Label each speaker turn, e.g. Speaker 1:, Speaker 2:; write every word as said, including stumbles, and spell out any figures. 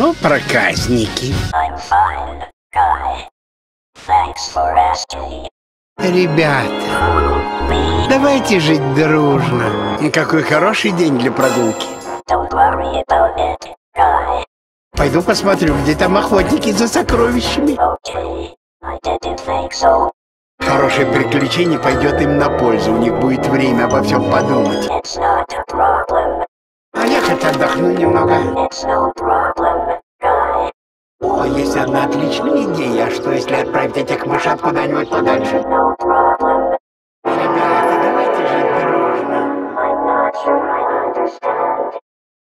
Speaker 1: Ну, проказники.
Speaker 2: I'm fine, Guy. Thanks for asking.
Speaker 1: Ребята, давайте жить дружно. Какой хороший день для прогулки.
Speaker 2: Don't worry about it, Guy.
Speaker 1: Пойду посмотрю, где там охотники за сокровищами.
Speaker 2: Okay, I didn't think so.
Speaker 1: Хорошее приключение пойдет им на пользу. У них будет время обо всем подумать.
Speaker 2: It's not a problem.
Speaker 1: А я хоть отдохну немного.
Speaker 2: It's no problem, Guy.
Speaker 1: О, есть одна отличная идея. А что, если отправить этих мышат куда-нибудь подальше?
Speaker 2: No problem.